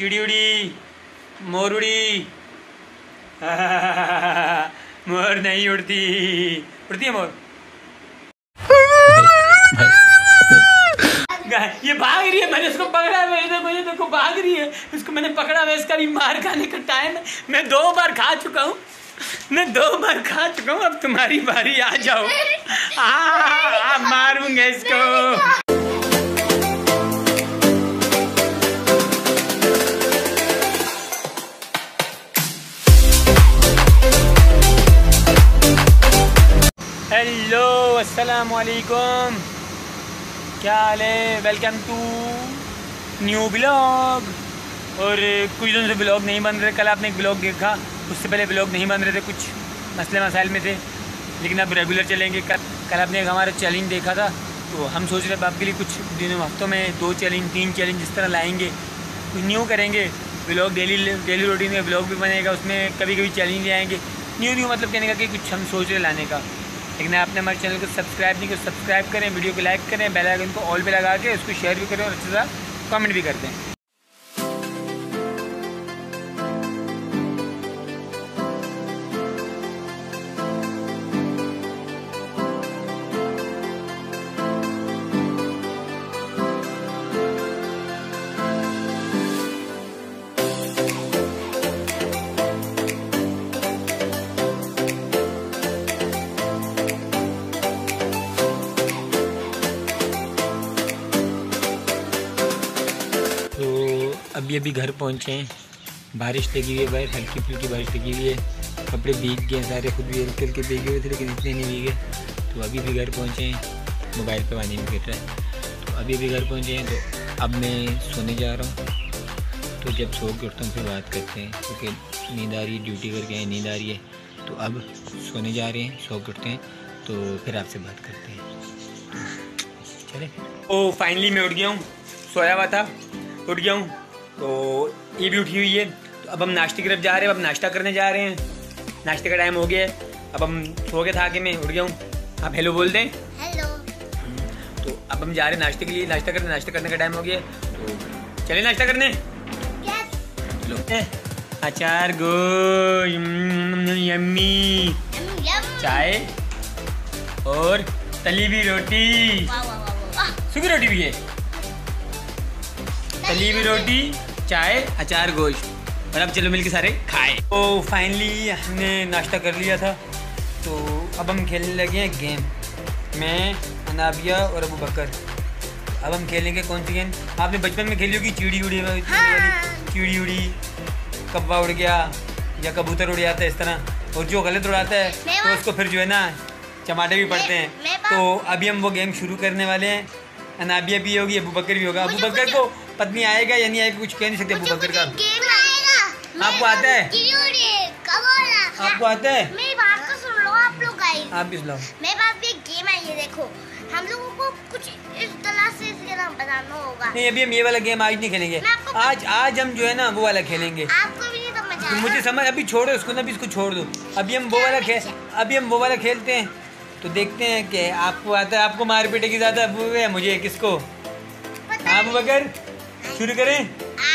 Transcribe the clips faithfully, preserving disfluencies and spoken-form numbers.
चिड़ी उड़ी, मोर उड़ी। मोर नहीं उड़ती, उड़ती है मोर। ये भाग रही है, मैंने उसको पकड़ा है, मैंने मुझे देखो भाग रही है, उसको मैंने पकड़ा है, इसका भी मार खाने का टाइम है। मैं दो बार खा चुका हूँ, मैं दो बार खा चुका हूँ, अब तुम्हारी बारी, आ जाओ। आ, आ, मारूंगा इसको। हेलो अस्सलाम वालेकुम, क्या हाल है? Welcome to new blog. और कुछ दिनों से ब्लॉग नहीं बन रहे। कल आपने एक ब्लॉग देखा, उससे पहले ब्लॉग नहीं बन रहे थे, कुछ मसले मसाइल में थे, लेकिन अब रेगुलर चलेंगे। कल कल आपने एक हमारा चैलेंज देखा था, तो हम सोच रहे थे आपके लिए कुछ दिनों हफ्तों में दो चैलेंज तीन चैलेंज इस तरह लाएंगे, कुछ न्यू करेंगे। ब्लॉग डेली डेली रूटीन में ब्लॉग भी बनेगा, उसमें कभी कभी चैलेंज आएंगे न्यू न्यू, मतलब कहने का कि कुछ हम सोच रहे लाने का। लेकिन आपने हमारे चैनल को सब्सक्राइब नहीं किया, सब्सक्राइब करें, वीडियो को लाइक करें, बेल आइकन को ऑल पे लगा के उसको शेयर भी करें और अच्छे से कमेंट भी कर दें। अभी अभी घर पहुंचे हैं, बारिश लगी हुई है बाहर, हल्की फुल्की बारिश लगी हुई है, कपड़े भीग गए सारे, खुद भी हल्के हल्के भीगे हुए थे लेकिन इतने नहीं भीगे। तो अभी भी घर पहुंचे हैं, मोबाइल पे पानी में गिर रहा है। तो अभी भी घर पहुंचे हैं, तो अब मैं सोने जा रहा हूँ। तो जब सो के उठता हूँ फिर बात करते हैं, क्योंकि तो नींद आ रही है, ड्यूटी करके आए, नींद आ रही है। तो अब सोने जा रहे हैं, सो के उठते हैं तो फिर आपसे बात करते हैं। चले। ओ फाइनली मैं उठ गया हूँ, सोया हुआ था, उठ गया हूँ। तो ये भी उठी हुई है। तो अब हम नाश्ते की तरफ जा रहे हैं, अब नाश्ता करने जा रहे हैं। नाश्ते का टाइम हो गया है, अब हम सो के था कि मैं उठ गया हूँ। आप हेलो बोल दें। हेलो। तो अब हम जा रहे हैं नाश्ते के लिए, नाश्ता करने नाश्ता करने का टाइम हो गया है, तो चलिए नाश्ता करने। चलो। अचार गो, यम्मी, चाय और तली हुई रोटी, सूखी रोटी भी है, तली हुई रोटी, चाय, अचार, गोश्त। और अब चलो मिलके सारे खाए। तो फाइनली हमने नाश्ता कर लिया था, तो अब हम खेलने लगे हैं गेम। मैं, अनाबिया और अबू बकर। अब हम खेलेंगे कौन सी गेम? आपने बचपन में खेली होगी, चिड़ी उड़ी वाली। चिड़ी उड़ी, कब्बा उड़ गया या कबूतर उड़ जाता है इस तरह, और जो गलत उड़ाता है तो उसको फिर जो है ना चमाटे भी पड़ते हैं। तो अभी हम वो गेम शुरू करने वाले हैं। अनाबिया भी होगी, अबू बकर भी होगा। अबू बकर को पत्नी आएगा या नहीं आएगा कुछ कह नहीं सकते। अबू बकर का गेम आएगा। आपको आता है? आपको आता है? मेरी बात तो सुन लो आप लोग। गाइस आप भी सुनाओ। मेरे पास भी एक गेम है, ये देखो। हम लोगों को कुछ इस तरह से इसके नाम बताना होगा। नहीं, अभी हम ये वाला गेम आज नहीं खेलेंगे। आज आज हम जो है ना वो वाला खेलेंगे। आपको भी नहीं समझ आएगा। मुझे समझ, अभी छोड़ो उसको ना, अभी इसको छोड़ दो। अभी हम वो वाला खेल अभी हम वो वाला खेलते हैं, तो देखते हैं कि आपको आता है। आपको मार पीटे की ज़्यादा अबू है, मुझे किसको? अबू बकर शुरू करें?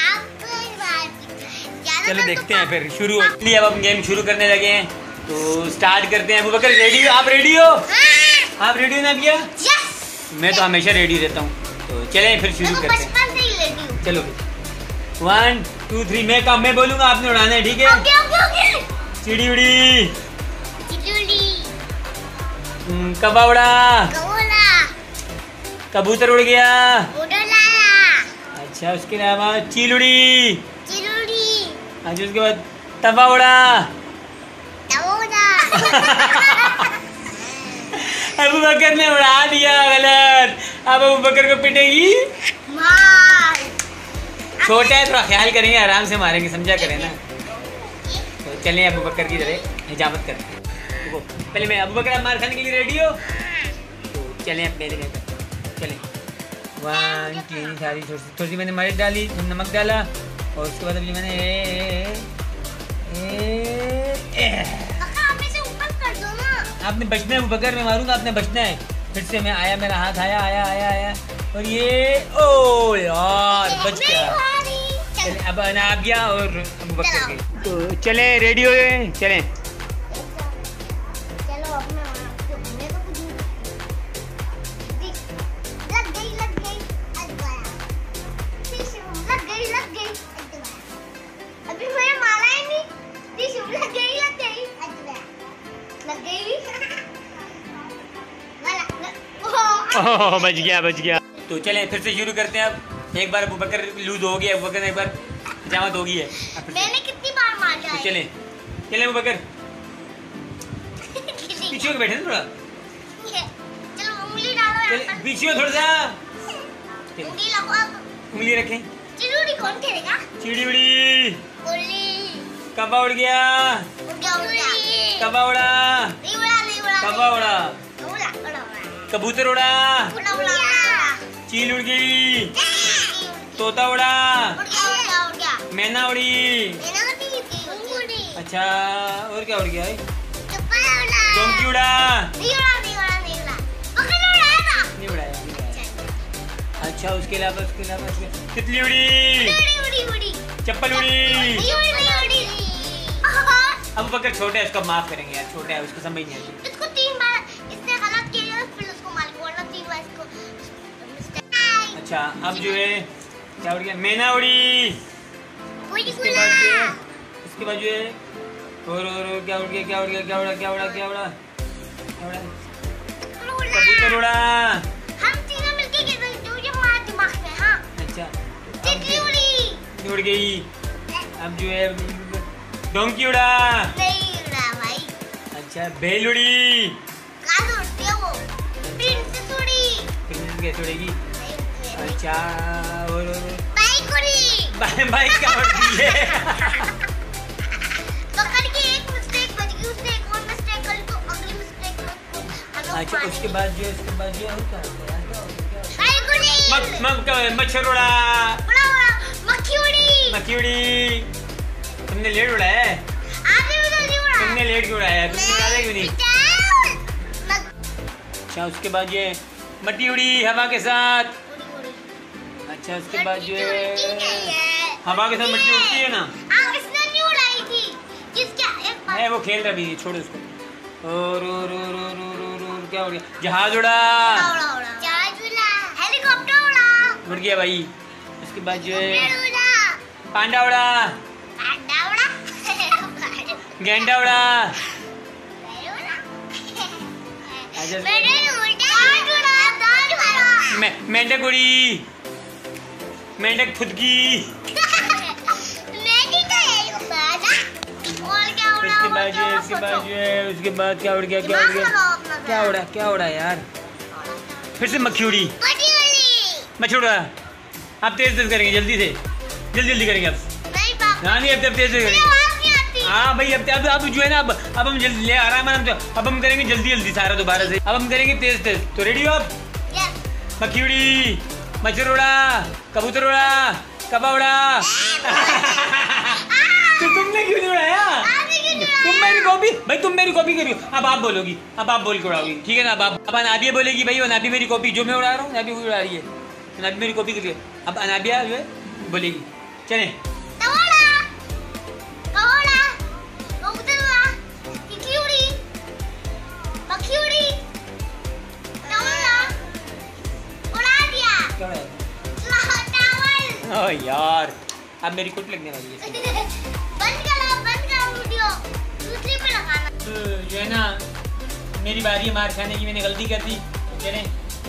चलो देखते हैं फिर शुरू। अब हम गेम शुरू करने लगे हैं, तो स्टार्ट करते हैं। अबू बकर रेडी हो? आप रेडी हो? आप रेडी हो ना भैया? मैं तो हमेशा रेडी रहता हूँ। तो चलें फिर शुरू करते हैं। चलो वन टू थ्री, मैं काम मैं बोलूँगा, आपने उड़ाना है, ठीक है? चिड़ी उड़ी, कब्बा उड़ा, कबूतर उड़ गया, अच्छा उसके अलावा चील उड़ी, अच्छा उसके बाद तवा उड़ा, अबू बकर ने उड़ा दिया गलत। अब अबू बकर को पिटेगी। छोटा है, थोड़ा ख्याल करेंगे, आराम से मारेंगे, समझा करें ना। तो चलें अबू बकर की तरह हिजामत करते हैं। तो पहले मैं, अबू बकर आप मार खाने के लिए रेडी हो? तो चलें अब पहले मैं चलें। वन तीन सारी थोड़ी सी थोड़ी सी मैंने मर्च डाली, नमक डाला, और उसके बाद अभी मैंने ए, ए, ए, आपने बचना है। अबू बकर मैं मारूंगा, आपने बचना है। फिर से मैं आया, मेरा हाथ आया आया आया आया और ये ओ यार बच गया। चले अब अनाबिया और अबू बकर के तो चले रेडी हो गए चलें। चलो अब मैं मैं तो कुछ नहीं लग गई लग गई अदवाया लग गई लग गई अदवाया अभी मैंने मारा ही नहीं टिश्यू लग गई लग गई अदवाया लग गई ओह बच गया बच गया। तो चलें फिर से शुरू करते हैं। अब एक बार अबू बकर लूज हो गया, अबू बकर ने एक बार जमात हो गई है। मैंने कितनी बार मारा है? तो चलें चलें अबू बकर पीछे बैठे ना थोड़ा, चलो उंगली डालो यहाँ पर। पीछे थोड़ा सा उंगली लगाओ अब। उंगली रखें। चिड़ुड़ी कौन खेलेगा? चिड़ी उड़ी उंगली कब्बा उड़ गया, उड़ गया उड़ गया कब्बा उड़ा, नहीं उड़ा नहीं उड़ा कब्बा उड़ा, उड़ा उड़ा कबूतर उड़ा, उड़ा उड़ा चील उड़ गई, तोता उड़ा, उड़ गया उड़ गया उड़ गया मैना उड़ी। मैंने नहीं की उड़ी अच्छा और क्या उड़ गया है? चप्पल उड़ा डोंकी उड़ा, नहीं उड़ा नहीं उड़ा नहीं उड़ा बकरी उड़ाया था नहीं उड़ाया नहीं उड़ाया। अच्छा उसके अलावा उसके अलावा उसके तितली उड़ी, उड़ी उड़ी उड़ी चप्पल उड़ी। नहीं उड़ी नहीं उड़ी अबू बकर छोटा है उसको माफ करेंगे यार, छोटा है उसको समझ नहीं आती। इसको तीन बार इसने गलत किया फिर उसको मार के वरना तीन बार इसको मिस्टेक। अच्छा अब जो है क्या उड़ गया? मैना उड़ी। उड़ी इसके बाद जो है इसके बाद जो है और और और क्या उड़ गया क्या उड़ गया क्या उड़ा क्या उड़ा क्या उड़ा क्या उड़ा? कबूतर उड़ा। हम तीनों मिलके खेलते हैं जो ये हमारे दिमाग में। हाँ अच्छा तितली उड़ी उड़ गई। अब जो है डोंकी उड़ा। नहीं उड़ा भाई। अच्छा भेल उड़ी। कहाँ से उड़ती है वो? प्रिंसेस उड़ी। प्रिंसेस कैसे उड़ेगी? अच्छा और बाइक उड़ी। बाइक क्या उड़ती है? पकड़ के एक मिस्टेक बच गई उसने एक और मिस्टेक करी तो अगली मिस्टेक में उसको हम लोग अच्छा उसके बाद जो उसके बाद जो और क्या होता है? बाइक उड़ी। मक मक मच्छर उड़ा। उड़ा उड़ा मक्खी उड़ी। मक्खी उड़ी। तुमने लेट उड़ाया है? आपने भी जल्दी उड़ा। तुमने लेट क्यों उड़ाया है? तुमने उड़ाया क्यों नहीं? मक- अच्छा उसके बाद ये मट्टी उड़ी हवा के साथ। उड़ी उड़ी। अच्छा उसके बाद जो है है हवा के साथ मट्टी उड़ती है ना? हाँ इसने नहीं उड़ाई थी जिसके एक बार है वो खेल रहा भी छोड़ो उसको। और और और और और और और क्या उड़ गया? जहाज उड़ा। उड़ा उड़ा जहाज उड़ा हेलीकॉप्टर उड़ा उड़ गया भाई। उसके बाद जो है पेड़ उड़ा पांडा उड़ा। अंडा उड़ा गेंडा उड़ा। पेड़ उड़ा अच्छा, पेड़ उड़ा दाल उड़ा दाल उड़ा मे मेंढक उड़ी। मेंढक फुदकी। मैं नहीं गई बाजा और क्या उड़ा उसके बाद जो है उसके बाद जो है उसके बाद क्या उड़ गया क्या उड़ गया क्या उड़ा क्या उड़ा यार? फिर से मक्खी उड़ी। बड़ी वाली मच्छर उड़ा। अब तेज तेज करेंगे जल्दी से जल्दी जल्दी करेंगे अब। नहीं पापा हाँ नहीं अब तब तेज तेज करेंगे। आवाज नहीं आती। हाँ भाई अब अब अब जो है ना अब अब हम जल्दी ले आराम आराम से अब हम करेंगे जल्दी जल्दी सारा दोबारा से। अब हम करेंगे तेज तेज। तो रेडी हो आप? यस मक्खी उड़ी, मच्छर उड़ा, कबूतर उड़ा, कब्बा उड़ा। तो तुमने क्यों नहीं उड़ाया? तुम मेरी कॉपी भाई तुम मेरी कॉपी करियो। अब आप बोलोगी अब आप बोल के उड़ाओगी ठीक है ना? अब आप अब अनाबिया बोलेगी भाई अनाबी मेरी कॉपी जो मैं उड़ा रहा हूँ अनाबी वही उड़ा रही है। अनाबी मेरी कॉपी करिए। अब अनाबिया जो है बोलेगी चले। कबूड़ा कबूड़ा कबूतर उड़ा तितली उड़ी पक्षी उड़ी कबूड़ा उड़ा दिया क्या उड़ाया? टावल ओह यार अब मेरी कोट लगने वाली है। बंद करो बंद करो वीडियो दूसरे पे लगाना। तो जो है ना मेरी बारी है मार खाने की। मैंने गलती कर दी। चले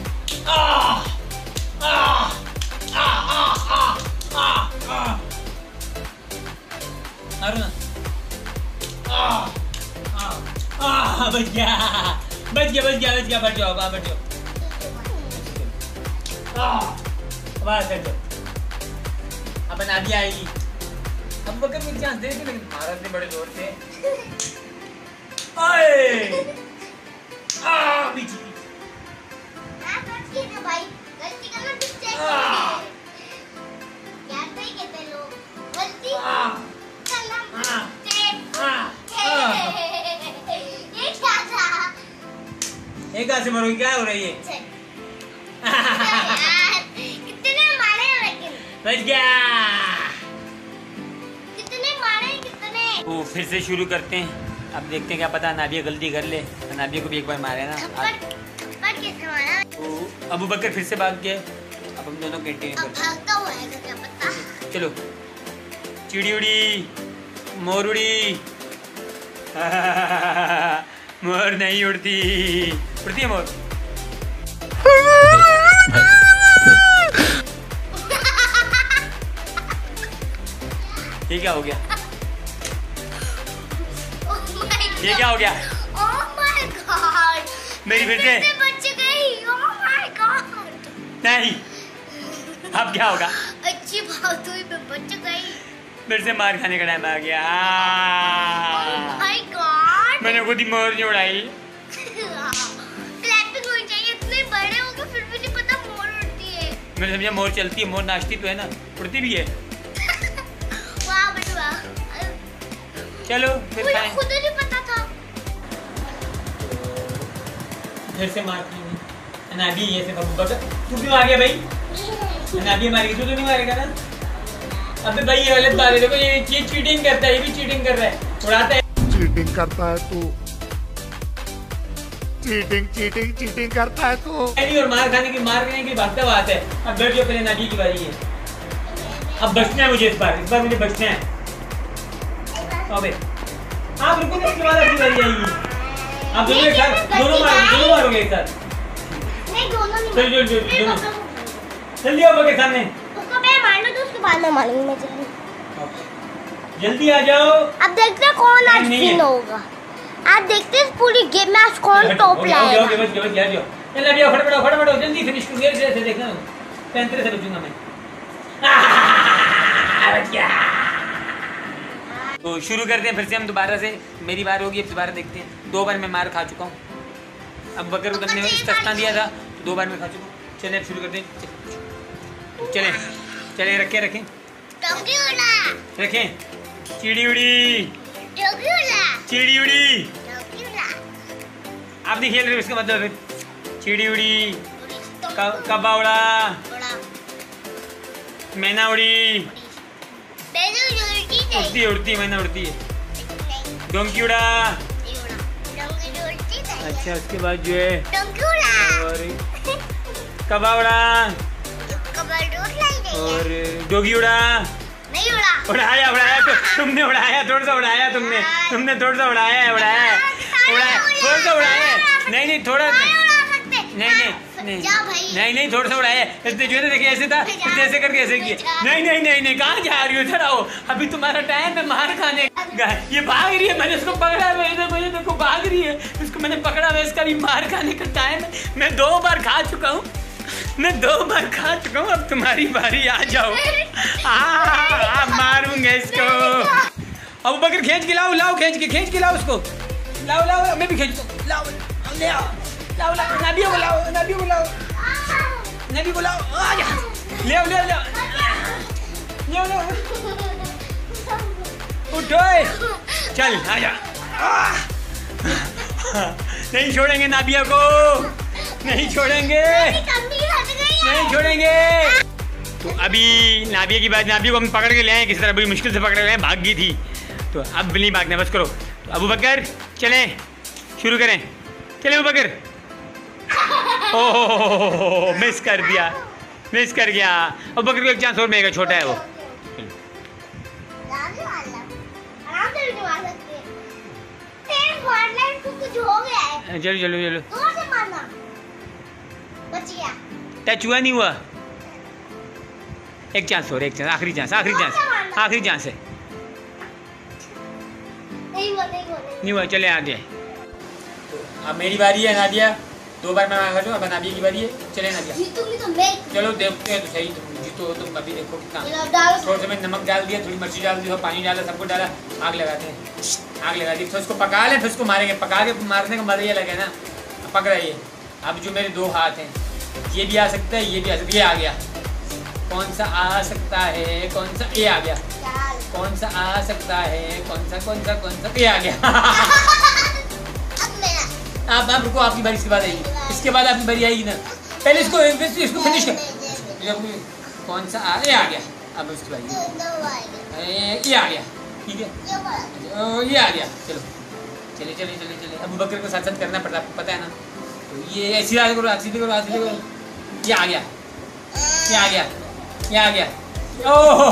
मारो ना। बच गया बच गया बच गया बच गया। बैठ जाओ बैठ जाओ बस बैठ जाओ। अब अनाबी आएगी। अब बकर मुझे चांस दे लेकिन मारा इतने बड़े जोर से। आए आ पीछे ना गलती है भाई गलती करना मिस्टेक है यार भाई कहते लोग गलती करना मिस्टेक ये क्या था? एक हाथ से मारोगी क्या हो रही है? यार कितने मारे हैं लेकिन बच गया तो फिर से शुरू करते हैं। अब देखते हैं, क्या पता नादिया गलती कर ले, नादिया को भी एक बार मारे ना। थप्पड़ किसने मारा? तो अबू बकर फिर से भाग गए। अब हम दोनों कंटिन्यू अब करते हैं। भागता हुआ है क्या पता। चलो, चिड़ी उड़ी, मोर उड़ी। मोर नहीं उड़ती, उड़ती है मोर। ये क्या हो गया? ये क्या हो गया? Oh my God! मेरी फिर से बच गई। Oh my God! नहीं, अब क्या होगा? अच्छी बात हुई, मैं बच गई। फिर से मार खाने का टाइम आ गया। Oh my God! मैंने खुद ही मोर नहीं उड़ाई। क्लैपिंग होनी चाहिए, इतने बड़े हो गए फिर भी नहीं पता मोर उड़ती है। मैंने समझा मोर चलती है, मोर नाचती तो है ना, उड़ती भी है। वाह बेटा वाह। चलो फिर मुझे खाएं। खुद नहीं पता था। फिर से मार खाएंगे। अनाबी ये से अबू बकर, तू क्यों आ गया भाई? अनाबी मारेगी, तू तो नहीं मारेगा ना? अबे भाई ये गलत बात है, देखो ये ये चीटिंग करता है, ये भी चीटिंग कर रहा है, उड़ाता है। चीटिंग करता है तू, चीटिंग चीटिंग चीटिंग करता है तू। नहीं, और मार खाने की मार खाने की भागता बात है। अब बैठ जाओ, पहले नादी की बारी है। अब बचना है मुझे, इस बार इस बार मुझे बचना है। अबे आप रुको, इसके बाद आपकी बारी आएगी। आप दोनों एक साथ, दोनों मारो, दोनों मारोगे एक साथ। नहीं दोनों नहीं। चल चल चल नहीं, दोनों दोनों नहीं। जल्दी आओ के सामने। उसको पहले मार लो तो उसके बाद में मारूंगी मैं। जल्दी जल्दी आ जाओ। अब देखते हैं कौन आज नहीं, नहीं विन है। होगा। आज देखते हैं पूरी गेम में आज कौन टॉप लाएगा। ओके बस बस यार, जाओ चल आ जाओ, फटाफट फटाफट आओ, जल्दी फिनिश कर दे से देखना। पैंतरे से बचूंगा मैं। बच गया। तो शुरू करते हैं फिर से हम दोबारा से। मेरी बार होगी, अब दोबारा देखते हैं। दो बार मैं मार खा चुका हूँ। अब बकर को तुमने सस्ता दिया था तो दो बार मैं खा चुका हूँ। चलें अब शुरू करते हैं। चलें चलें, रखें रखें डॉगी उड़ा, रखें। चिड़ी उड़ी, डॉगी उड़ा, चिड़ी उड़ी। डॉगी उड़ा, आप नहीं खेल रहे, इसका मतलब है चिड़ी उड़ी, क- कबा उड़ा, उड़ा, मैना उड़ी। बेलू उड़ती नहीं। उड़ती है उड़ती है, मैना उड़ती है। नहीं, डोंकी उड़ा। नहीं उड़ा। डॉगी उड़ती नहीं। अच्छा, उसके बाद जो है डॉगी उड़ा। और कबा उड़ा कबर उड़ नहीं और है। डोगी उड़ा। नहीं उड़ा। उड़ाया उड़ाया तो तुमने उड़ाया, थोड़ा सा उड़ाया तुमने तुमने थोड़ा सा उड़ाया है, उड़ाया है, उड़ाया थोड़ा सा उड़ाया है। नहीं नहीं थोड़ा नहीं उड़ा सकते। नहीं नहीं नहीं जा भाई। नहीं नहीं थोड़ा सा उड़ाया है। इसने जो है ना, देखिए ऐसे था, इसने ऐसे करके ऐसे किया। नहीं नहीं नहीं नहीं, कहाँ जा रही हो? इधर आओ, अभी तुम्हारा टाइम है मार खाने का। ये भाग रही है, मैंने इसको पकड़ा है, इधर मुझे देखो भाग रही है, इसको मैंने पकड़ा है, इसका भी मार खाने का टाइम है। मैं दो बार खा चुका हूँ, मैं दो बार खा चुका हूँ, अब तुम्हारी बारी, आ जाओ। आ मारूंगा इसको। अबू बकर खींच के लाओ, लाओ खींच के, खींच के लाओ उसको, लाओ लाओ, मैं भी खींच, लाओ ले आओ, लाओ लाओ, नाबिया को लाओ, नाबिया को लाओ, नबी को लाओ, आ जा, ले आओ ले आओ ले आओ, ले आओ ले आओ, उठो, चल आ जा। नहीं छोड़ेंगे नाबिया को, नहीं छोड़ेंगे, नहीं छोड़ेंगे। तो अभी नाबिया की बात, नाबिया को हम पकड़ के ले आए किसी तरह, बड़ी मुश्किल से पकड़ के ले आए, भाग गई थी। तो अब नहीं भागना, बस करो। तो अबू बकर चलें, शुरू करें, चलें अबू बकर। ओह मिस कर दिया, मिस कर गया। अबू बकर को एक चांस और मिलेगा, छोटा है वो। चलो चलो चलो, टच हुआ नहीं हुआ, एक चांस और, एक चांस, आखिरी चांस, आखिरी चांस, आखिरी चांस है। नहीं हुआ, नहीं हुआ, नहीं नहीं हुआ, चले आगे। तो अब मेरी बारी है नादिया, दो बार मैं मांगा, अब नादिया की बारी है, चले नादिया। जीतूंगी तो मैं। चलो देखते हैं तो सही, तुम जीतो तुम, अभी देखो कितना। डालो। थोड़ा सा मैंने नमक डाल दिया, थोड़ी मिर्ची डाल दी, पानी डाला, सबको डाला, आग लगाते हैं, आग लगा दी, फिर उसको पका लें, फिर उसको मारेंगे। पका के मारने का मजा ये लगे ना। पक रहा है। अब जो मेरे दो हाथ हैं, ये भी आ सकता है, ये भी आ सकता है, ये आ गया। कौन सा आ सकता है, कौन सा, ये आ गया। कौन सा आ सकता है, कौन सा, कौन सा, कौन सा, ये आ गया। आप आप रुको, आपकी बारी इसके बाद आएगी, इसके बाद आपकी बारी आएगी ना। पहले इसको इसको फिनिश कर। कौन सा आ, ये आ गया। अब उसकी बारी, ये आ गया, ठीक है। ओ, ये आ गया। चलो चलिए चलिए चलिए चलिए। अबू बकर को साथ साथ करना पड़ता, आपको पता है ना। तो ये सीधा करो, सीधे करो, सीधे करो। ये आ गया, ये आ गया, ये आ गया। ओह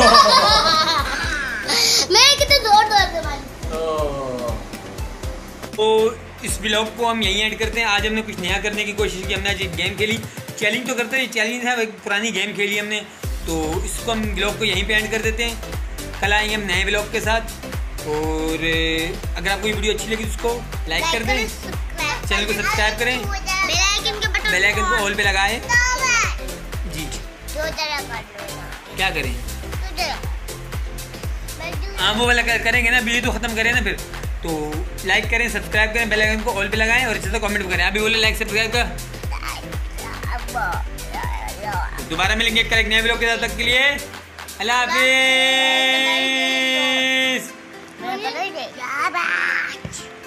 मैं कितने दौड़ दौड़ के मारी। ओह। तो इस ब्लॉग को हम यहीं ऐड करते हैं। आज हमने कुछ नया करने की कोशिश की। हमने आज एक गेम खेली, चैलेंज तो करते हैं, चैलेंज है, एक पुरानी गेम खेली हमने। तो इसको हम ब्लॉग को यहीं पे एंड कर देते हैं। कल आएंगे हम नए ब्लॉग के साथ। और अगर आपको ये वीडियो अच्छी लगी तो उसको लाइक कर दें, चैनल को सब्सक्राइब करें, बेल आइकन के बटन बेल आइकन को ऑल पे लगाएं। जी जी। दो तरह कर लो। क्या करें? दो तरह। हाँ वो वाला कर- करेंगे ना, वीडियो तो खत्म करें ना फिर। तो लाइक करें, सब्सक्राइब करें, बेल आइकन को ऑल पे लगाएं और अच्छे से कमेंट करें। अभी बोले लाइक सब्सक्राइब कर। दोबारा मिलेंगे कल एक नए वीडियो के साथ। तक के लिए अल्लाह हाफिज़। Bye bye.